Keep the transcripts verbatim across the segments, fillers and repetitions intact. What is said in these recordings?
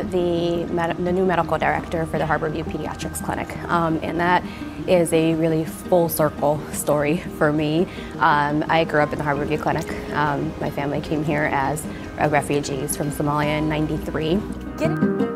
the, med the new medical director for the Harborview Pediatrics Clinic, um, and that is a really full circle story for me. Um, I grew up in the Harborview Clinic. Um, my family came here as uh, refugees from Somalia in ninety-three. Get it?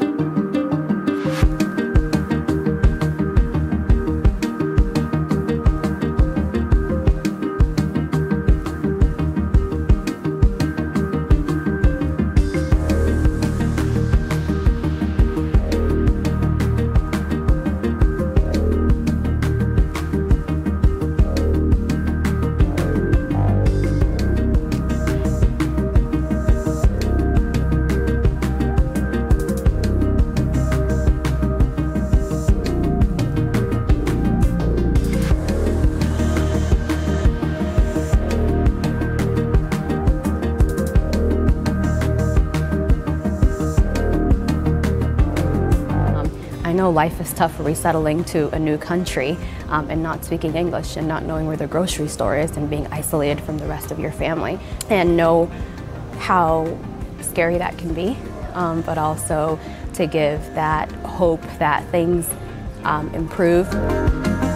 I know life is tough resettling to a new country um, and not speaking English and not knowing where the grocery store is and being isolated from the rest of your family, and know how scary that can be, um, but also to give that hope that things um, improve.